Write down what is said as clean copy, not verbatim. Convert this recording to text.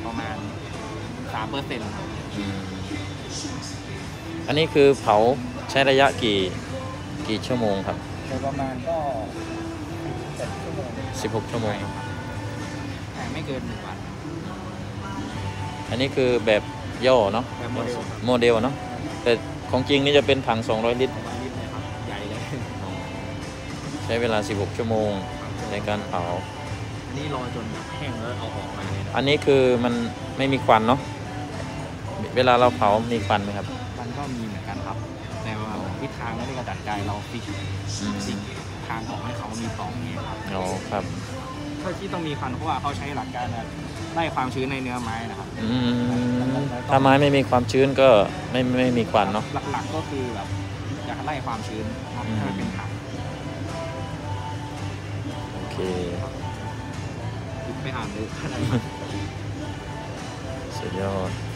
ประมาณ3%ครับอันนี้คือเผาใช้ระยะกี่ชั่วโมงครับโดยประมาณก็16 ชั่วโมงแต่ไม่เกิน1 วันอันนี้คือแบบย่อเนาะแบบโมเดลเนาะแต่ของจริงนี่จะเป็นถัง200 ลิตรนะครับใหญ่เลยใช้เวลา16 ชั่วโมงในการเผาอันนี้รอจนแห้งแล้วเอาออกมาเลยนะอันนี้คือมันไม่มีควันเนาะเวลาเราเผามีควันไหมครับมันก็มีเหมือนกันครับแต่ว่าทิศทางไม่ได้กระจัดใจเราฟิกทางออกให้เขามีปล่องอย่างเงี้ยครับอ๋อครับถ้าที่ต้องมีควันเพราะว่าเขาใช้หลักการไล่ความชื้นในเนื้อไม้นะครับถ้าไม้ไม่มีความชื้นก็ไม่มีควันเนาะหลักๆก็คือแบบอยากไล่ความชื้นให้มันเป็นถังโอเคไปอ่านดูสุดยอด